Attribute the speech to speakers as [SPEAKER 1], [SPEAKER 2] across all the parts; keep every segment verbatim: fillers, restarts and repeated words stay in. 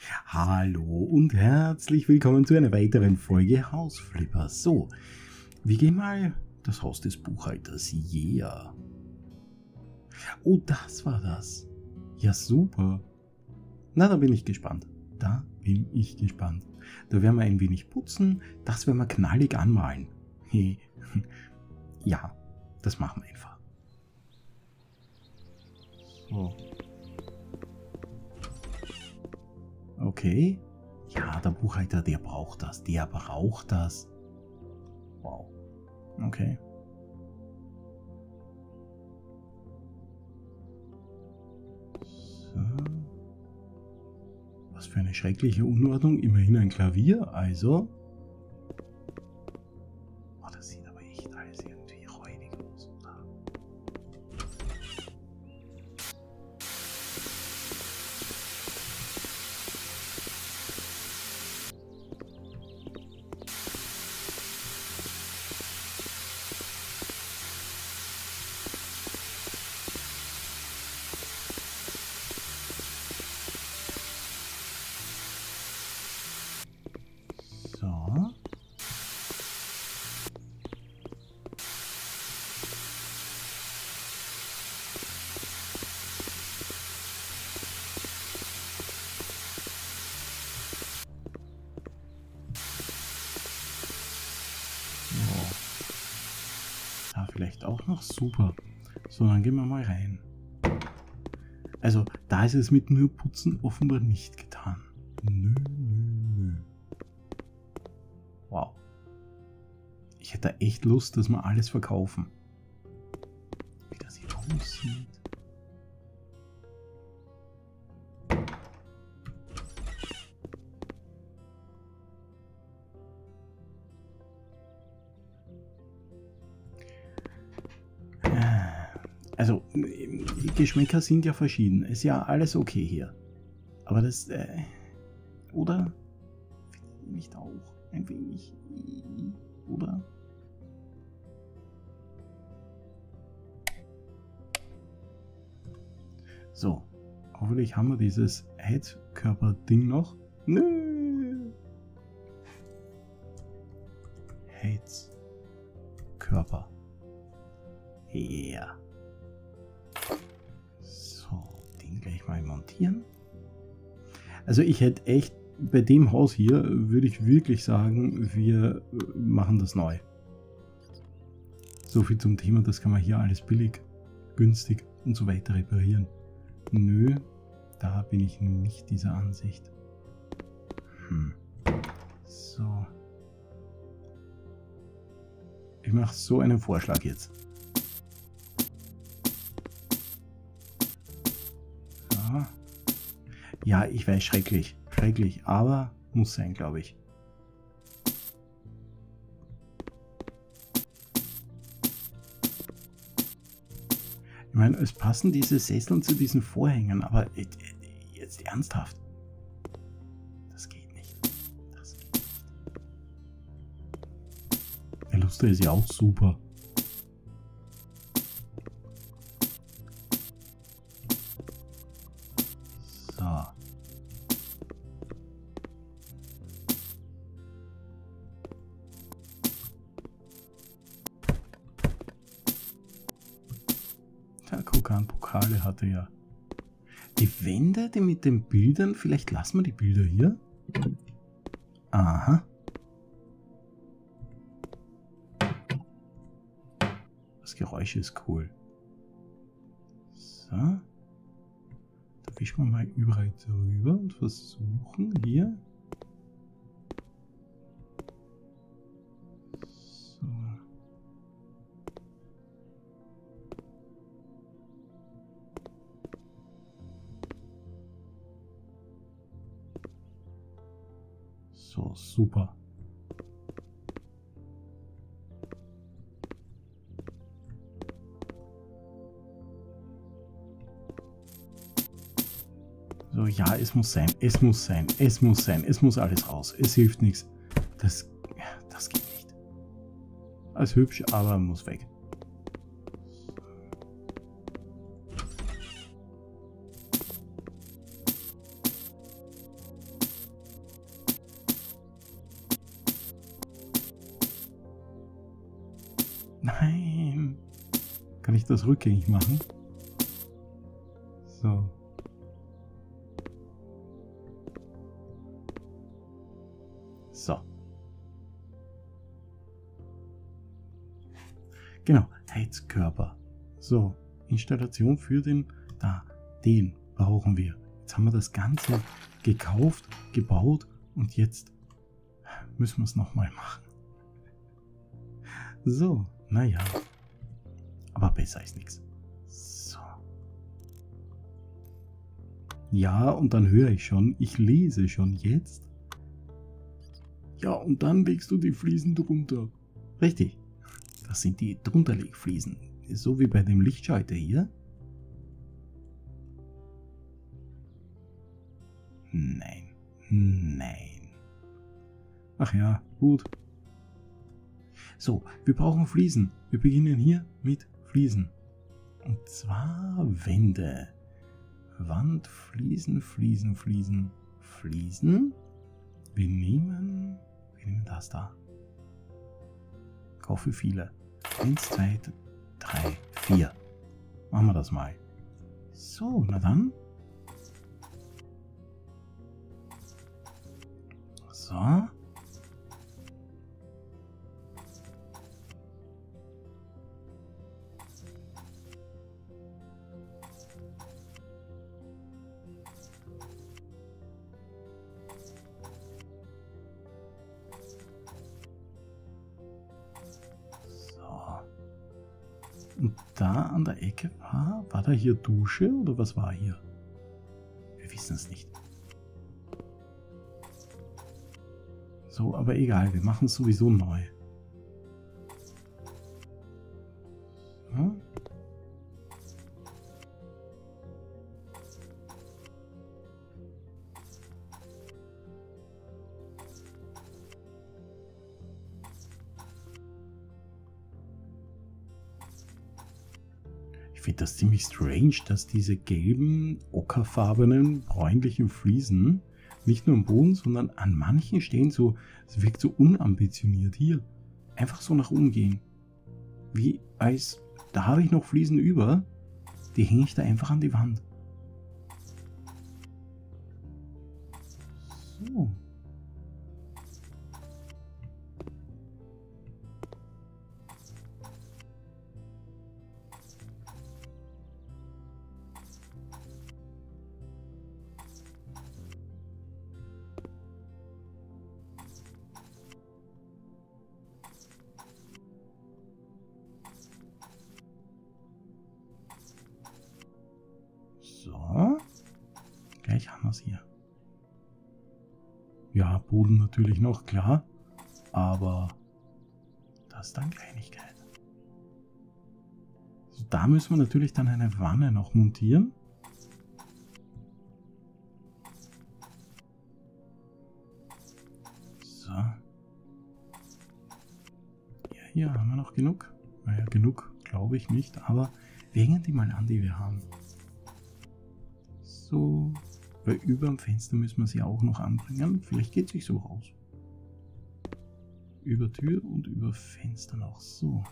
[SPEAKER 1] Hallo und herzlich willkommen zu einer weiteren Folge Hausflipper. So, wir gehen mal das Haus des Buchhalters. Yeah. Oh, das war das. Ja, super. Na, da bin ich gespannt. Da bin ich gespannt. Da werden wir ein wenig putzen. Das werden wir knallig anmalen. Hey. Ja, das machen wir einfach. So. Okay. Ja, der Buchhalter, der braucht das. Der braucht das. Wow. Okay. So. Was für eine schreckliche Unordnung. Immerhin ein Klavier, also. Oh, das sieht aber echt alles irgendwie räudig aus, oder? So. Da vielleicht auch noch super. So, dann gehen wir mal rein. Also, da ist es mit nur Putzen offenbar nicht getan. Nö, nö, nö. Wow. Ich hätte echt Lust, dass wir alles verkaufen. Wie das hier aussieht. Also, die Geschmäcker sind ja verschieden. Ist ja alles okay hier. Aber das, äh, oder? Nicht auch ein wenig, oder? So, hoffentlich haben wir dieses Heizkörper-Ding noch. Nö! Heizkörper. Ja. So, den gleich mal montieren. Also ich hätte echt, bei dem Haus hier würde ich wirklich sagen, wir machen das neu. So viel zum Thema, das kann man hier alles billig, günstig und so weiter reparieren. Nö, da bin ich nicht dieser Ansicht. Hm. So. Ich mache so einen Vorschlag jetzt. Ja, ja, ich weiß, schrecklich. Schrecklich, aber muss sein, glaube ich. Ich meine, es passen diese Sesseln zu diesen Vorhängen, aber jetzt ernsthaft. Das geht nicht. Das geht nicht. Der Lustre ist ja auch super. So. Der Kokan-Pokale hatte ja. Die Wände, die mit den Bildern, vielleicht lassen wir die Bilder hier. Aha. Das Geräusch ist cool. So. Da wischen wir mal überall drüber und versuchen hier. So. So, super. So, ja, es muss sein, es muss sein, es muss sein, es muss alles raus. Es hilft nichts. Das, das geht nicht. Alles hübsch, aber muss weg. Nein. Kann ich das rückgängig machen? So. So. Genau, Heizkörper. So, Installation für den, da, den brauchen wir. Jetzt haben wir das Ganze gekauft, gebaut und jetzt müssen wir es nochmal machen. So, naja. Aber besser ist nichts. So. Ja, und dann höre ich schon, ich lese schon jetzt. Ja, und dann legst du die Fliesen drunter. Richtig. Das sind die Drunterlegfliesen. So wie bei dem Lichtschalter hier. Nein. Nein. Ach ja, gut. So, wir brauchen Fliesen. Wir beginnen hier mit Fliesen. Und zwar Wände. Wand, Fliesen, Fliesen, Fliesen, Fliesen. Wir nehmen, wir nehmen das da. Kaufe viele. Eins, zwei, drei, vier. Machen wir das mal. So, na dann. So. Und da an der Ecke war, war da hier Dusche oder was war hier? Wir wissen es nicht. So, aber egal, wir machen es sowieso neu. So. Ich finde das ziemlich strange, dass diese gelben, ockerfarbenen, bräunlichen Fliesen nicht nur am Boden, sondern an manchen Stellen so, es wirkt so unambitioniert. Hier, einfach so nach oben gehen. Wie als, da habe ich noch Fliesen über, die hänge ich da einfach an die Wand. So. So, gleich haben wir es hier. Ja, Boden natürlich noch, klar, aber das ist dann Kleinigkeit. So, da müssen wir natürlich dann eine Wanne noch montieren. So. Ja, hier haben wir noch genug. Naja, genug glaube ich nicht, aber wir hängen die mal an, die wir haben. So, weil über dem Fenster müssen wir sie auch noch anbringen. Vielleicht geht es sich so raus. Über Tür und über Fenster noch. So.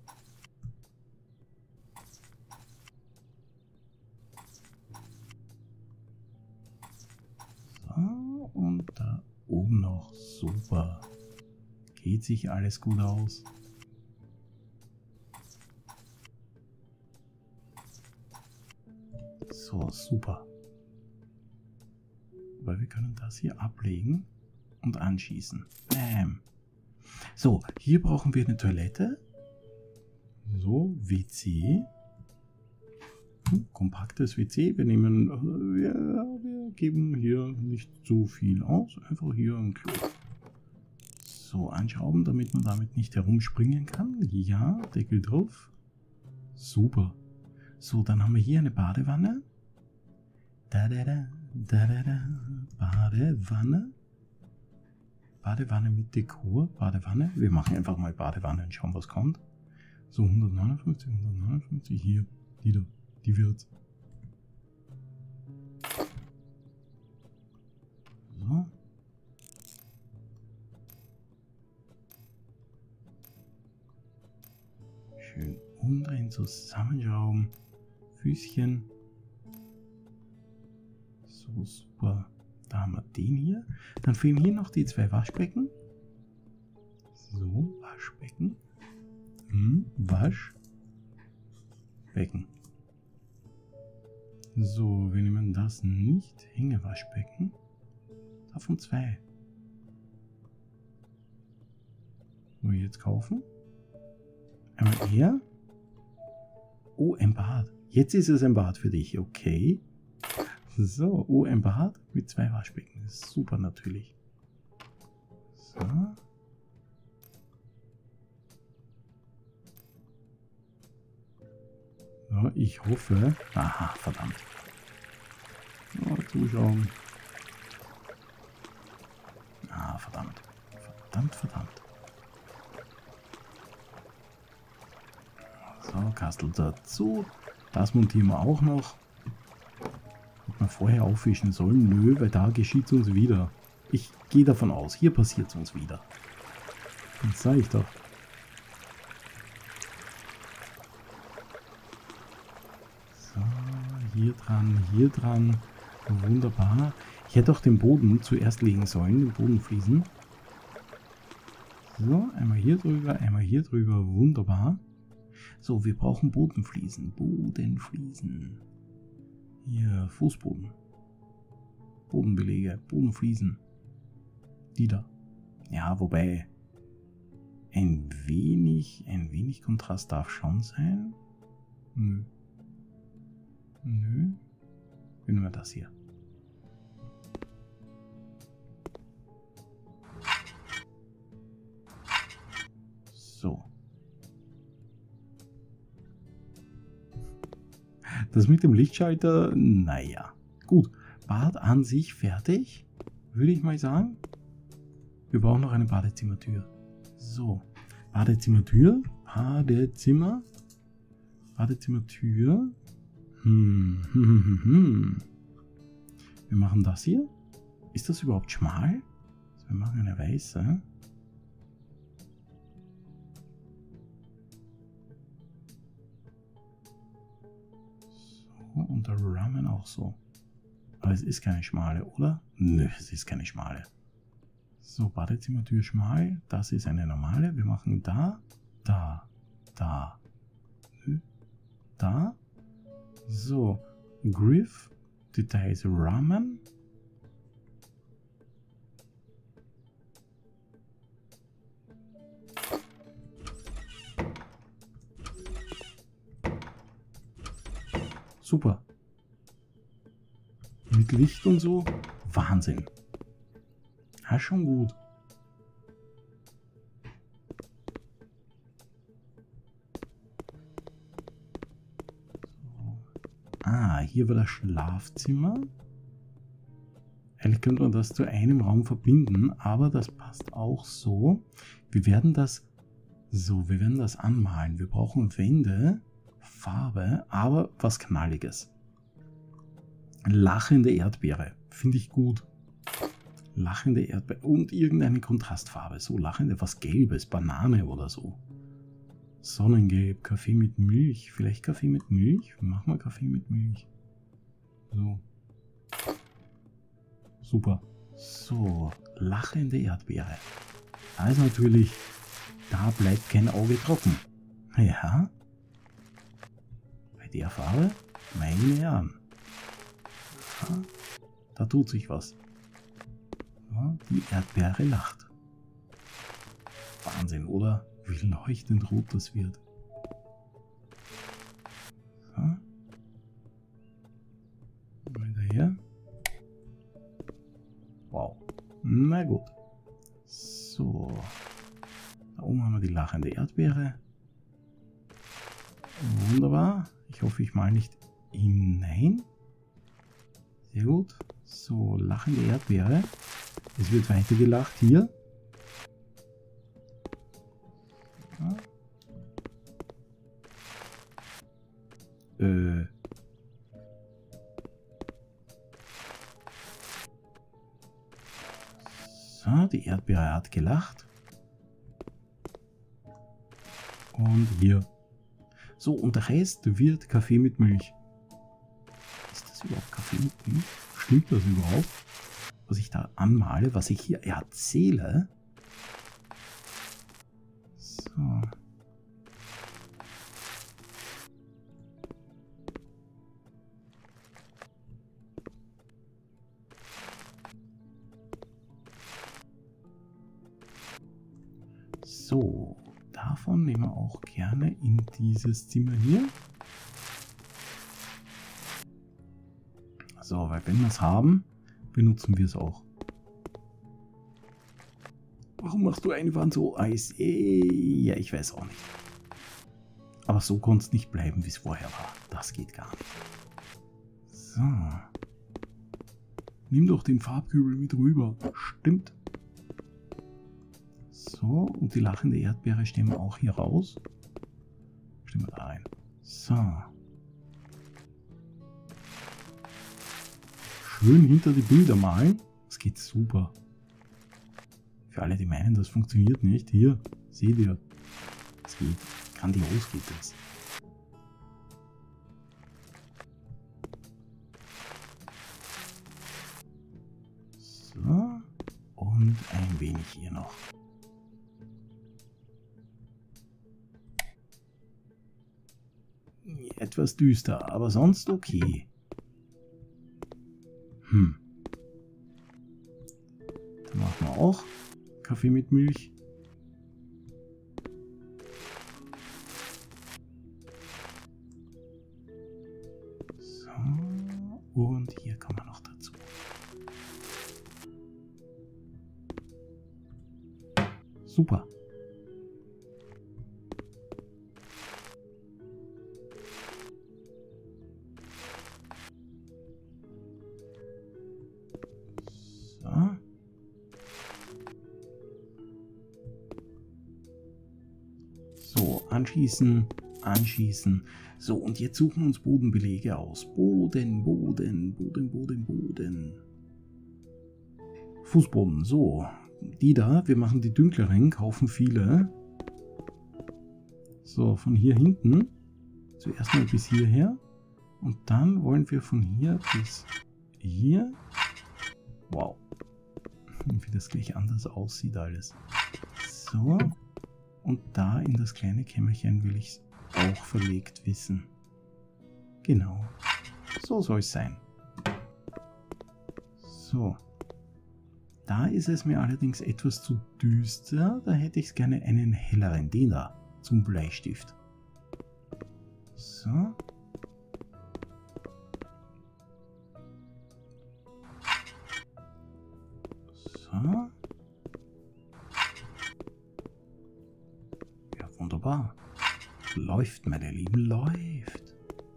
[SPEAKER 1] So, und da oben noch. Super. Geht sich alles gut aus. So, super. Weil wir können das hier ablegen und anschießen. Bam. So, hier brauchen wir eine Toilette. So, W C. Hm, kompaktes W C. Wir nehmen, wir, wir geben hier nicht so viel aus. Einfach hier ein Klo. So, anschrauben, damit man damit nicht herumspringen kann. Ja, Deckel drauf. Super. So, dann haben wir hier eine Badewanne. Da, da, da, da, da, da. Badewanne. Badewanne mit Dekor. Badewanne. Wir machen einfach mal Badewanne und schauen, was kommt. So, hundertneunundfünfzig, hundertneunundfünfzig. Hier, die da. Die wird's. So. Bein zusammenschrauben. Füßchen. So, super. Da haben wir den hier. Dann fehlen hier noch die zwei Waschbecken. So, Waschbecken. Hm, Waschbecken. So, wir nehmen das nicht. Hängewaschbecken. Davon zwei. Wo wir jetzt kaufen. Einmal hier. Oh, ein Bad. Jetzt ist es ein Bad für dich. Okay. So, oh, ein Bad mit zwei Waschbecken. Das ist super natürlich. So. So, ich hoffe. Aha, verdammt. So, zuschauen. Ah, verdammt. Verdammt, verdammt. So, Kastel dazu. Das montieren wir auch noch. Hätte man vorher aufwischen sollen. Nö, weil da geschieht es uns wieder. Ich gehe davon aus, hier passiert es uns wieder. Das sage ich doch. So, hier dran, hier dran. Wunderbar. Ich hätte auch den Boden zuerst legen sollen, den Bodenfliesen. So, einmal hier drüber, einmal hier drüber. Wunderbar. So, wir brauchen Bodenfliesen. Bodenfliesen. Hier, Fußboden. Bodenbelege, Bodenfliesen. Die da. Ja, wobei ein wenig, ein wenig Kontrast darf schon sein. Nö. Nö. Nehmen wir das hier. So. Das mit dem Lichtschalter, naja. Gut, Bad an sich fertig, würde ich mal sagen. Wir brauchen noch eine Badezimmertür. So, Badezimmertür, Badezimmer, Badezimmertür. Hm, hm, hm, hm, hm. Wir machen das hier. Ist das überhaupt schmal? Also wir machen eine weiße. Und der Ramen auch so. Aber es ist keine schmale, oder? Nö, es ist keine schmale. So, Badezimmertür schmal. Das ist eine normale. Wir machen da, da, da, nö, da. So, Griff, Details Ramen. Super. Mit Licht und so. Wahnsinn. Ja, schon gut. So. Ah, hier war das Schlafzimmer. Eigentlich könnte man das zu einem Raum verbinden, aber das passt auch so. Wir werden das so, wir werden das anmalen. Wir brauchen Wände. Farbe, aber was Knalliges. Lachende Erdbeere, finde ich gut. Lachende Erdbeere und irgendeine Kontrastfarbe. So lachende, was Gelbes, Banane oder so. Sonnengelb, Kaffee mit Milch. Vielleicht Kaffee mit Milch? Machen wir Kaffee mit Milch. So. Super. So, lachende Erdbeere. Da ist natürlich, da bleibt kein Auge trocken. Ja. Der Farbe, meine Herren. Ja, da tut sich was. Ja, die Erdbeere lacht. Wahnsinn, oder? Wie leuchtend rot das wird. Ja. Hinterher. Wow. Na gut. So. Da oben haben wir die lachende Erdbeere. Wunderbar. Ich hoffe, ich mal nicht hinein. Sehr gut. So, lachende Erdbeere. Es wird weiter gelacht hier. Ja. Äh. So, die Erdbeere hat gelacht. Und hier. So, und der Rest wird Kaffee mit Milch. Ist das überhaupt Kaffee mit Milch? Stimmt das überhaupt? Was ich da anmale, was ich hier erzähle? So. So, davon nehmen wir auch gerne in dieses Zimmer hier. So, weil wenn wir es haben, benutzen wir es auch. Warum machst du eine Wand so Eis? Ja, ich weiß auch nicht. Aber so konnte es nicht bleiben, wie es vorher war. Das geht gar nicht. So. Nimm doch den Farbkübel mit rüber. Stimmt. So, und die lachende Erdbeere stellen wir auch hier raus. Stellen wir da rein. So. Schön hinter die Bilder malen. Das geht super. Für alle, die meinen, das funktioniert nicht. Hier, seht ihr. Es geht. Grandios geht das. So. Und ein wenig hier noch. Etwas düster, aber sonst okay. Hm. Dann machen wir auch Kaffee mit Milch. So. Und hier kommen wir noch dazu. Super. So, anschießen, anschießen. So, und jetzt suchen wir uns Bodenbelege aus. Boden, Boden, Boden, Boden, Boden. Fußboden, so. Die da, wir machen die dunkleren, kaufen viele. So, von hier hinten. Zuerst mal bis hierher. Und dann wollen wir von hier bis hier. Wow. Wie das gleich anders aussieht alles. So. Und da in das kleine Kämmerchen will ich es auch verlegt wissen. Genau. So soll es sein. So. Da ist es mir allerdings etwas zu düster. Da hätte ich gerne einen helleren, den da, zum Bleistift. So. So. Ja, wunderbar. Läuft, meine Lieben, läuft.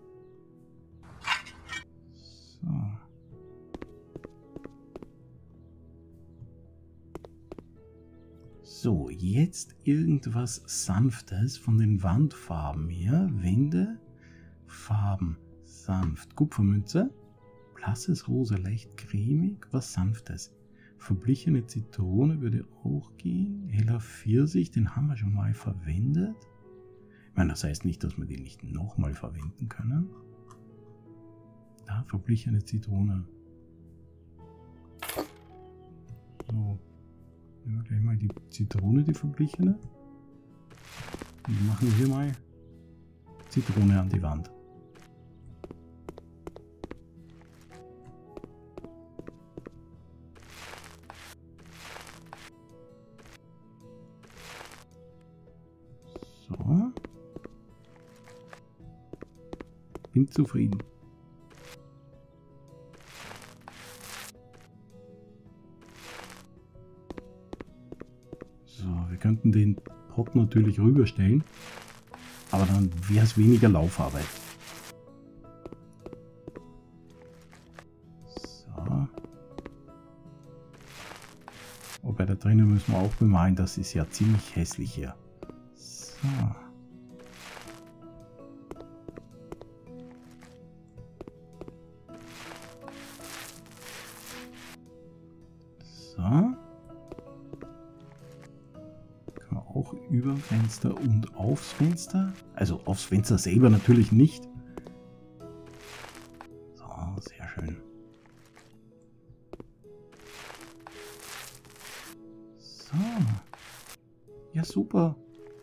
[SPEAKER 1] So. So, jetzt irgendwas Sanftes von den Wandfarben her. Wände, Farben, sanft. Kupfermünze, blasses Rosa, leicht cremig, was Sanftes. Verblichene Zitrone würde auch gehen. Heller Pfirsich, den haben wir schon mal verwendet. Ich meine, das heißt nicht, dass wir den nicht nochmal verwenden können. Da, verblichene Zitrone. So. Nehmen wir gleich mal die Zitrone, die verblichene. Und machen hier mal Zitrone an die Wand. So. Bin zufrieden. So, wir könnten den Pot natürlich rüberstellen, aber dann wäre es weniger Laufarbeit. So. Wobei da drinnen müssen wir auch bemalen, das ist ja ziemlich hässlich hier. So. So. über dem Fenster und aufs Fenster. Also aufs Fenster selber natürlich nicht. So, sehr schön. So. Ja, super.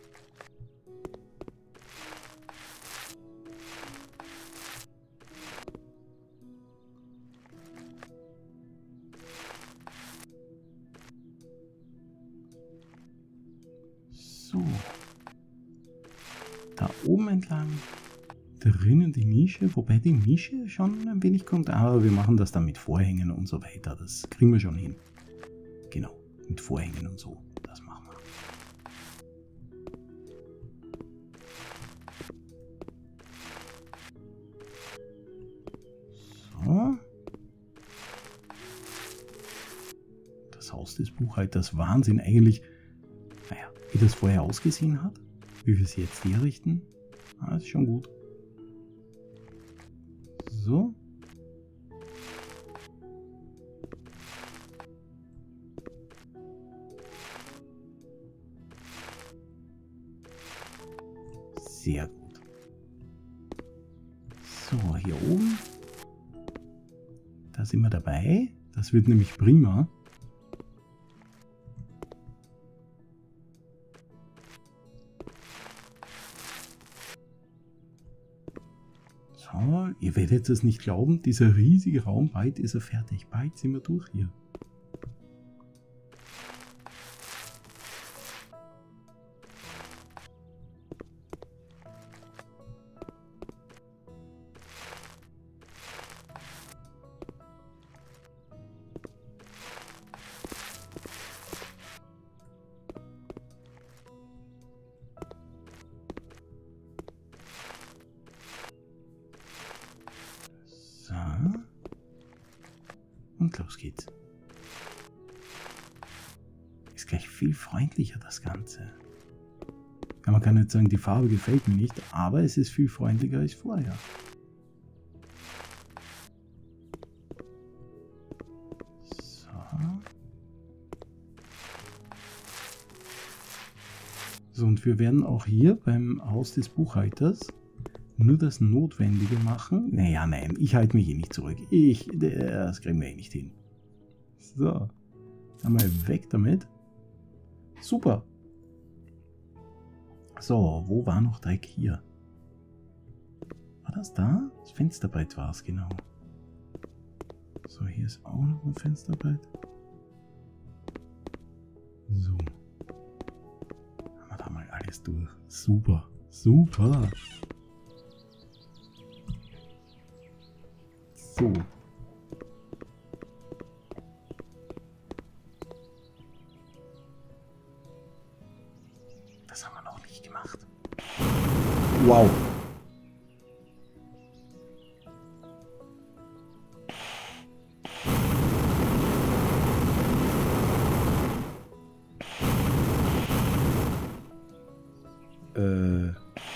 [SPEAKER 1] So. Da oben entlang. Drinnen die Nische, wobei die Nische schon ein wenig kommt. Aber wir machen das dann mit Vorhängen und so weiter. Das kriegen wir schon hin. Genau, mit Vorhängen und so. Das machen wir. So. Das Haus des Buchhalters. Wahnsinn eigentlich. Naja, wie das vorher ausgesehen hat. Wie wir es jetzt herrichten. Ah, ist schon gut. So. Sehr gut. So, hier oben. Da sind wir dabei. Das wird nämlich prima. So, ihr werdet es nicht glauben, dieser riesige Raum, bald ist er fertig. Bald sind wir durch hier. Und los geht's. Ist gleich viel freundlicher, das Ganze. Ja, man kann jetzt sagen, die Farbe gefällt mir nicht, aber es ist viel freundlicher als vorher. So. So, und wir werden auch hier beim Haus des Buchhalters nur das Notwendige machen. Naja, nein, ich halte mich eh nicht zurück. Ich, das kriegen wir eh nicht hin. So, einmal weg damit. Super. So, wo war noch Dreck hier? War das da? Das Fensterbrett war es, genau. So, hier ist auch noch ein Fensterbrett. So. Haben wir da mal alles durch. Super, super. So. Das haben wir noch nicht gemacht. Wow. Äh.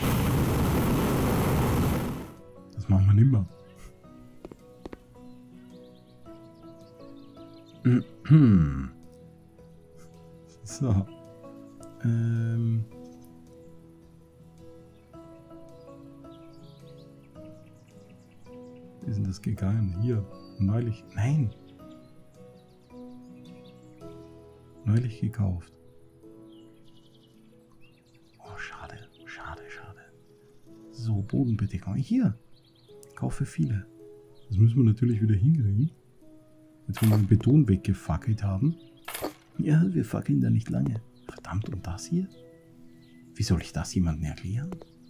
[SPEAKER 1] Das machen wir nicht mehr. So. Ähm. Wie ist denn das gegangen? Hier. Neulich. Nein. Neulich gekauft. Oh, schade. Schade, schade. So, Bodenbedeckung. Hier. Ich kaufe viele. Das müssen wir natürlich wieder hinkriegen. Jetzt, wenn wir den Beton weggefackelt haben. Ja, wir fackeln da nicht lange. Verdammt, und das hier? Wie soll ich das jemandem erklären?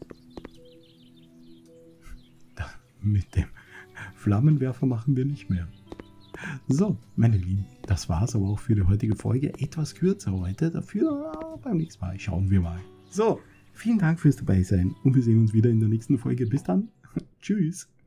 [SPEAKER 1] Da, mit dem Flammenwerfer machen wir nicht mehr. So, meine Lieben, das war's aber auch für die heutige Folge. Etwas kürzer heute, dafür beim nächsten Mal. Schauen wir mal. So, vielen Dank fürs Dabeisein und wir sehen uns wieder in der nächsten Folge. Bis dann. Tschüss.